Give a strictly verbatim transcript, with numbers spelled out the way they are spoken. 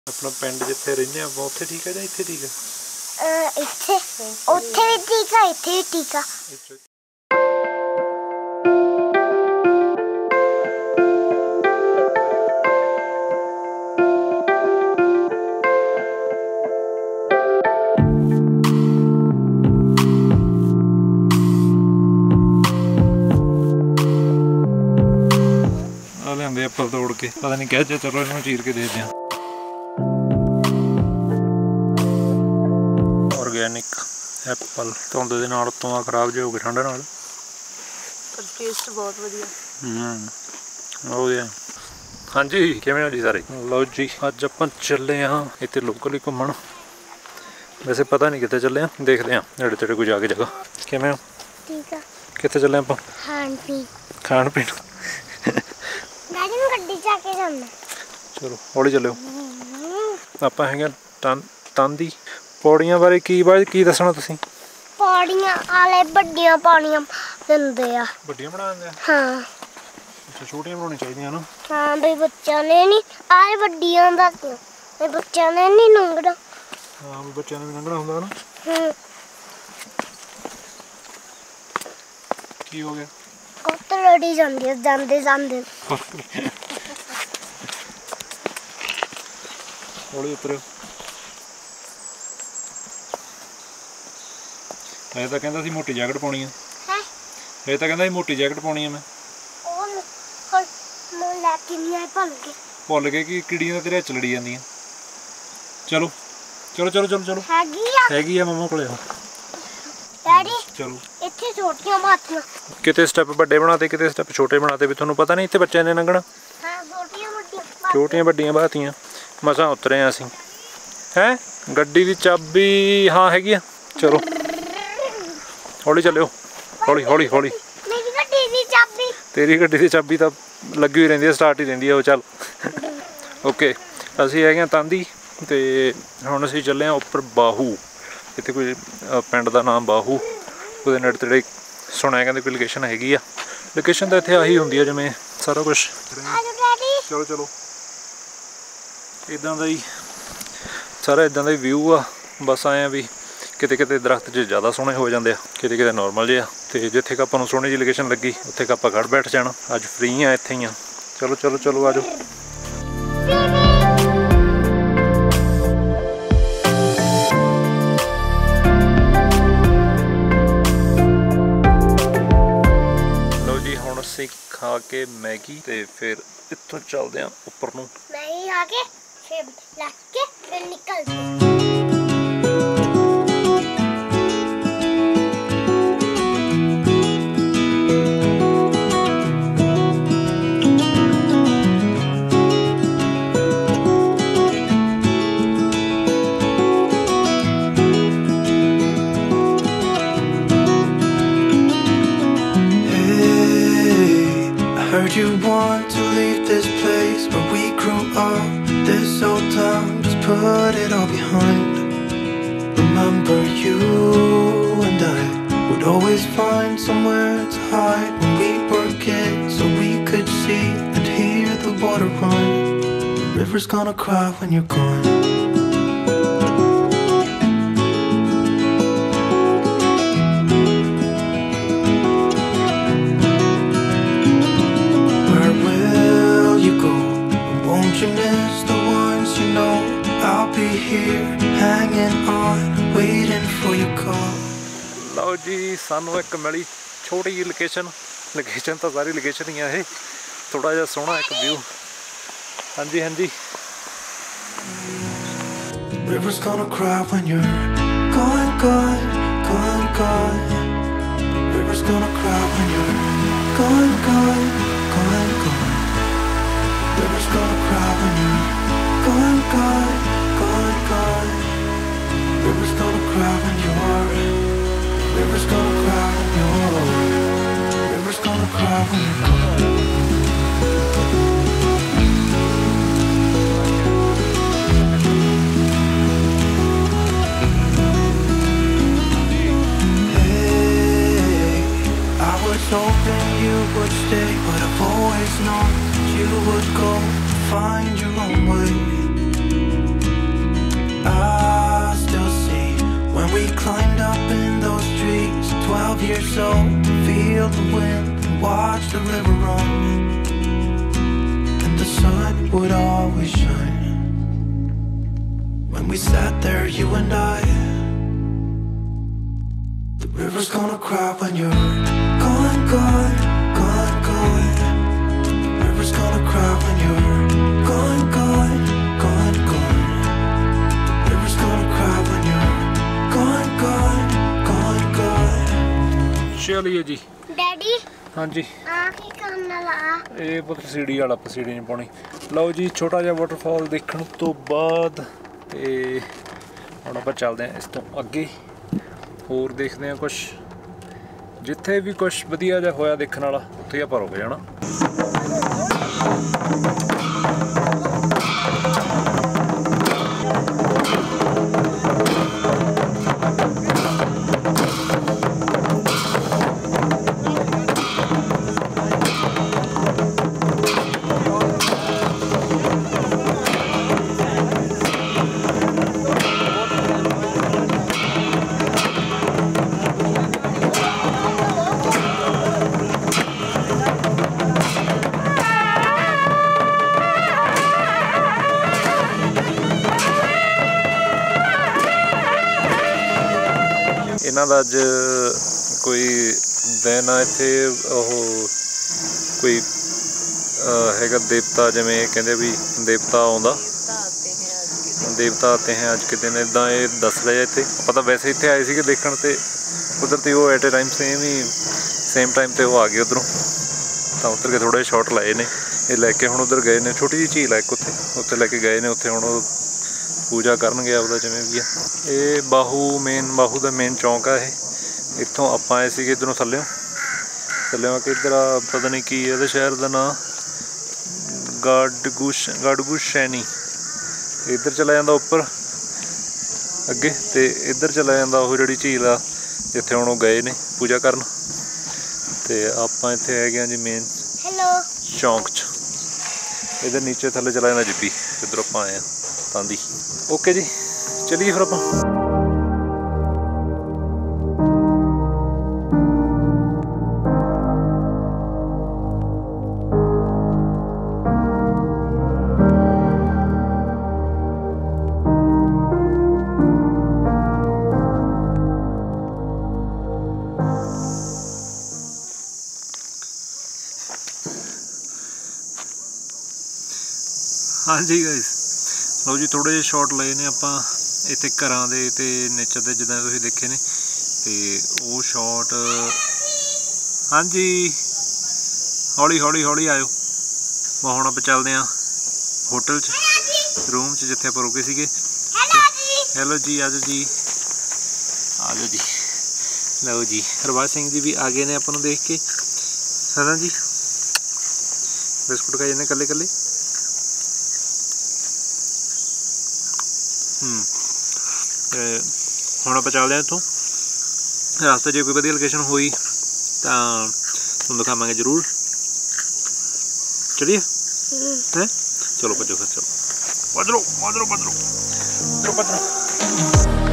अपना पिंड जिथे रहने आप उत्थे ठीक है या इत्थे ठीक है? इत्थे उत्थे भी ठीक है, इत्थे भी ठीक है। लिया एप्पल तोड़ के पता नहीं क्या, चलो इन्होंने चीर के दे दें। ऑर्गेनिक एप्पल धुंद दे नाल तो खराब जो हो गए ठंड नाल, पर टेस्ट बहुत वधिया। हम्म हो गया। हाँ जी किवें हो जी सारे? लो जी अज आपां चले हाँ इत्थे लोकल ही घूमण, वैसे पता नहीं कित्थे चले हाँ, देखते हैं नेड़े तेड़े कोई जाके जगह। किवें हो? ठीक है। कित्थे चले आपां? खाण पीण। खाण पीण चलो हौली चलो। आप है तांदी पौड़ियां बारे की बात की दसना तुसीं? पौड़ियां आले बड़ियां पौड़ियां दिंदे आ। बड़ियां बना दिंदे? हां। अच्छा छोटियां बनानी चाहिदियां ना? हां बई बच्चा ने नहीं आले बड़ियां दातियां ए बच्चा ने नहीं लंघना। हां बई बच्चा ने भी लंघना हुंदा ना? हां। की हो गया? कुत्ते लड़ी जांदे जांदे जांदे हौली उतरो। ਇਹ ਤਾਂ ਕਹਿੰਦਾ ਸੀ ਮੋਟੀ ਜੈਕਟ ਪਾਉਣੀ ਆ। ਹੈ ਇਹ ਤਾਂ ਕਹਿੰਦਾ ਸੀ ਮੋਟੀ ਜੈਕਟ ਪਾਉਣੀ ਆ ਮੈਂ। ਉਹ ਹੁਣ ਮੈਂ ਲੈ ਕੇ ਨਹੀਂ ਆਇਆ, ਭੁੱਲ ਗਏ ਭੁੱਲ ਗਏ ਕਿ ਕਿੜੀਆਂ ਤਾਂ ਤੇਰੇ ਹੱਥ ਲੜੀ ਜਾਂਦੀਆਂ। ਚਲੋ ਚਲੋ ਚਲੋ ਚਲੋ ਚਲੋ ਹੈਗੀ ਆ ਹੈਗੀ ਆ ਮਮਾ ਕੋਲੇ। ਡੈਡੀ ਚਲੋ ਇੱਥੇ ਛੋਟੀਆਂ ਬਾਤੀਆਂ, ਕਿਤੇ ਸਟੈਪ ਵੱਡੇ ਬਣਾਤੇ ਕਿਤੇ ਸਟੈਪ ਛੋਟੇ ਬਣਾਤੇ, ਵੀ ਤੁਹਾਨੂੰ ਪਤਾ ਨਹੀਂ ਇੱਥੇ ਬੱਚਿਆਂ ਨੇ ਲੰਘਣਾ। ਹਾਂ ਛੋਟੀਆਂ ਵੱਡੀਆਂ ਛੋਟੀਆਂ ਵੱਡੀਆਂ ਬਾਤੀਆਂ ਮਸਾਂ ਉਤਰੇ ਆ ਅਸੀਂ। ਹੈ ਗੱਡੀ ਦੀ ਚਾਬੀ ਹਾਂ ਹੈਗੀ ਆ। ਚਲੋ ਹੌਲੀ ਚੱਲਿਓ, ਹੌਲੀ ਹੌਲੀ ਹੌਲੀ। ਮੇਰੀ ਗੱਡੀ ਦੀ ਚਾਬੀ? ਤੇਰੀ ਗੱਡੀ ਦੀ ਚਾਬੀ ਤਾਂ ਲੱਗੀ ਹੋਈ ਰਹਿੰਦੀ ਹੈ, ਸਟਾਰਟ ਹੀ ਰਹਿੰਦੀ ਹੈ ਉਹ। ਚੱਲ ਓਕੇ ਅਸੀਂ ਹੈਗੇ ਹਾਂ ਤਾਂਦੀ ਤੇ ਹੁਣ ਅਸੀਂ ਚੱਲੇ ਹਾਂ ਉੱਪਰ ਬਾਹੂ। ਇੱਥੇ ਕੋਈ ਪਿੰਡ ਦਾ ਨਾਮ ਬਾਹੂ, ਉਹਦੇ ਨੇੜੇ ਤੇੜੇ ਸੁਣਿਆ ਕਹਿੰਦੇ ਕੋਈ ਲੋਕੇਸ਼ਨ ਹੈਗੀ ਆ। ਲੋਕੇਸ਼ਨ ਤਾਂ ਇੱਥੇ ਆਹੀ ਹੁੰਦੀ ਆ ਜਿਵੇਂ ਸਾਰਾ ਕੁਛ। ਚਲੋ ਚਲੋ ਇੱਦਾਂ ਦਾ ਹੀ ਸਾਰਾ ਇੱਦਾਂ ਦਾ ਹੀ ਵਿਊ ਆ। ਬਸ ਆਏ ਆ ਵੀ ਕਿਤੇ ਕਿਤੇ ਦਰਖਤ 'ਚ ਜ਼ਿਆਦਾ ਸੋਹਣੇ ਹੋ ਜਾਂਦੇ ਆ, ਕਿਤੇ ਕਿਤੇ ਨੋਰਮਲ ਜਿਹੇ ਆ, ਅਤੇ ਜਿੱਥੇ ਕਿ ਆਪਾਂ ਨੂੰ ਸੋਹਣੀ ਜਿਹੀ ਲੋਕੇਸ਼ਨ ਲੱਗੀ ਉੱਥੇ ਕਿ ਆਪਾਂ ਖੜ੍ਹ ਬੈਠ ਜਾਣਾ। ਅੱਜ ਫ੍ਰੀ ਆ ਇੱਥੇ ਹੀ ਆ। ਚਲੋ ਚਲੋ ਚਲੋ ਆ ਜਾਓ। ਲਓ ਜੀ ਹੁਣ ਅਸੀਂ ਖਾ ਕੇ ਮੈਗੀ ਤੇ ਫਿਰ ਇੱਥੋਂ ਚੱਲਦੇ ਆ ਉੱਪਰ ਨੂੰ। ਮੈਗੀ ਖਾ ਕੇ ਫਿਰ ਲੱਗ ਕੇ ਫਿਰ ਨਿਕਲਦੇ। Heard you want to leave this place where we grew up. This old town, just put it all behind. Remember you and I would always find somewhere to hide when we were kids, so we could see and hear the water run. The river's gonna cry when you're gone. You miss the ones you know. I'll be here hanging on, waiting for your call. ਲਓ ਜੀ ਸਾਨੂੰ ਇੱਕ ਮਿਲੀ ਛੋਟੀ ਜਿਹੀ location. Location ਤਾਂ ਸਾਰੀ location ਹੀ ਆ ਇਹ। ਥੋੜਾ ਜਿਹਾ ਸੋਹਣਾ ਇੱਕ ਵਿਊ। ਹਾਂਜੀ ਹਾਂਜੀ। River's gonna cry when you're gone, gone, gone, gone. River's gonna cry when you're gone, gone, gone, gone. River's gonna cry when you're gone, gone, gone, gone. River's gonna cry when you're. River's gonna cry when you're. River's gonna cry when you're gone. Hey, I was hoping you would stay, but of your soul to feel the wind and watch the river run. And the sun would always shine when we sat there, you and I. The river's gonna cry when you're gone, gone, gone, gone. The river's gonna cry when you're gone, gone, gone, gone. The river's gonna cry when you're gone, gone, gone, gone. चलिए जी daddy हाँ जी ਆ ਕੀ ਕਰਨ ਲਾ ਇਹ ਪੁੱਤ ਸੀੜੀ ਵਾਲਾ ਸੀੜੀ ਨਹੀਂ ਪਾਉਣੀ। ਲਓ ਜੀ ਛੋਟਾ ਜਿਹਾ ਵਾਟਰਫਾਲ ਦੇਖਣ ਤੋਂ ਬਾਅਦ ਤੇ ਹੁਣ ਆਪਾਂ ਚੱਲਦੇ ਹਾਂ ਇਸ ਤੋਂ ਅੱਗੇ ਹੋਰ ਦੇਖਦੇ ਹਾਂ ਕੁਛ ਜਿੱਥੇ ਵੀ ਕੁਛ ਵਧੀਆ ਜਿਹਾ ਹੋਇਆ ਦੇਖਣ ਵਾਲਾ ਉੱਥੇ ਆਪਾਂ ਰੁਕ ਜਾਣਾ। ਇਹਨਾਂ ਦਾ ਅੱਜ ਕੋਈ ਦਿਨ ਆ ਇੱਥੇ ਉਹ ਕੋਈ ਹੈਗਾ ਦੇਵਤਾ ਜਿਵੇਂ ਕਹਿੰਦੇ ਵੀ ਦੇਵਤਾ ਆਉਂਦਾ ਦੇਵਤਾ ਆਤੇ ਹੈ ਅੱਜ ਕੇ ਦਿਨ ਇੱਦਾਂ ਇਹ ਦੱਸ ਰਹੇ ਇੱਥੇ। ਆਪਾਂ ਤਾਂ ਵੈਸੇ ਇੱਥੇ ਆਏ ਸੀਗੇ ਦੇਖਣ ਤੇ ਕੁਦਰਤੀ ਉਹ ਐਟ ਏ ਟਾਈਮ ਸੇਮ ਹੀ ਸੇਮ ਟਾਈਮ ਤੇ ਉਹ ਆ ਗਏ ਉੱਧਰੋਂ ਤਾਂ ਉੱਤਰ ਕੇ ਥੋੜ੍ਹੇ ਸ਼ਾਟ ਲਾਏ ਨੇ ਇਹ ਲੈ ਕੇ ਹੁਣ ਉੱਧਰ ਗਏ ਨੇ। ਛੋਟੀ ਜਿਹੀ ਝੀਲ ਆ ਇੱਕ ਉੱਥੇ ਉੱਥੇ ਲੈ ਕੇ ਗਏ ਨੇ ਉੱਥੇ ਹੁਣ ਉਹ ਪੂਜਾ ਕਰਨਗੇ ਆਪਦਾ ਜਿਵੇਂ ਵੀ ਆ। ਇਹ ਬਾਹੂ ਮੇਨ ਬਾਹੂ ਦਾ ਮੇਨ ਚੌਂਕ ਆ ਇਹ ਇੱਥੋਂ ਆਪਾਂ ਆਏ ਸੀਗੇ ਇੱਧਰੋਂ ਥੱਲਿਓ ਥੱਲਿਓ ਆ ਕੇ ਇੱਧਰ ਆ ਪਤਾ ਨਹੀਂ ਕੀ ਇਹਦੇ ਸ਼ਹਿਰ ਦਾ ਨਾਂ ਗਾਡਗੁਸ਼ ਗਾਡਗੁਸ਼ੈਨੀ ਇੱਧਰ ਚਲਾ ਜਾਂਦਾ ਉੱਪਰ ਅੱਗੇ ਤੇ ਇੱਧਰ ਚਲਾ ਜਾਂਦਾ ਉਹ ਜਿਹੜੀ ਝੀਲ ਆ ਜਿੱਥੇ ਹੁਣ ਉਹ ਗਏ ਨੇ ਪੂਜਾ ਕਰਨ ਤੇ ਆਪਾਂ ਇੱਥੇ ਹੈਗੇ ਆ ਜੀ ਮੇਨ ਹੈਲੋ ਚੌਂਕ 'ਚ। ਇੱਧਰ ਨੀਚੇ ਥੱਲੇ ਚਲਾ ਜਾਂਦਾ ਜਿੱਬੀ ਇੱਧਰ ਆਪਾਂ ਆਏ ਆ ਤਾਂਦੀ। ਓਕੇ ਜੀ ਚਲੀਏ ਫਿਰ ਆਪਾਂ। ਹਾਂਜੀ ਗਾਇਸ ਲਓ ਜੀ ਥੋੜੇ ਜਿਹੇ ਸ਼ਾਟ ਲਏ ਨੇ ਆਪਾਂ ਇੱਥੇ ਘਰਾਂ ਦੇ ਤੇ ਨੇਚਰ ਦੇ ਜਿੱਦਾਂ ਤੁਸੀਂ ਦੇਖੇ ਨੇ ਤੇ ਉਹ ਸ਼ਾਟ। ਹਾਂਜੀ ਹੌਲੀ ਹੌਲੀ ਹੌਲੀ ਆਇਓ ਹੁਣ ਆਪਾਂ ਚੱਲਦੇ ਹਾਂ ਹੋਟਲ 'ਚ ਰੂਮ 'ਚ ਜਿੱਥੇ ਆਪਾਂ ਰੁਕੇ ਸੀਗੇ। ਹੈਲੋ ਜੀ ਆਜੋ ਜੀ ਆਜੋ ਜੀ। ਲਓ ਜੀ ਹਰਬਾਜ ਸਿੰਘ ਜੀ ਵੀ ਆ ਗਏ ਨੇ ਆਪਾਂ ਨੂੰ ਦੇਖ ਕੇ। ਸਦਾ ਜੀ ਬਿਸਕੁਟ ਖਾਈ ਜਾਂਦੇ ਇਕੱਲੇ ਇਕੱਲੇ। ਹੂੰ ਹੁਣ ਆਪਾਂ ਚੱਲਦੇ ਹਾਂ ਇੱਥੋਂ ਰਸਤੇ 'ਚ ਕੋਈ ਵਧੀਆ ਲੋਕੇਸ਼ਨ ਹੋਈ ਤਾਂ ਤੁਹਾਨੂੰ ਦਿਖਾਵਾਂਗੇ ਜ਼ਰੂਰ। ਚਲੀਏ ਹੈਂ ਚਲੋ ਭੱਜੋ ਫਿਰ ਚਲੋ ਭੱਜੋ ਭੱਜੋ ਭੱਜੋ ਭੱਜੋ ਭੱਜੋ।